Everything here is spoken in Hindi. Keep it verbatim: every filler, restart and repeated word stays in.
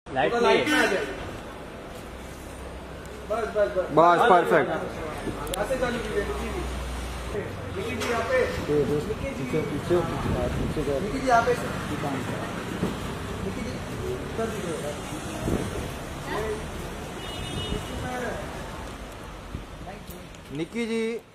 लाइट में आ जाए। बस बस बस बस परफेक्ट। यहाँ से चालू कीजिए निकी जी, यहाँ पे निकी जी, पीछे पीछे पीछे निकी जी यहाँ पे निकी जी कर दीजिए। निकी जी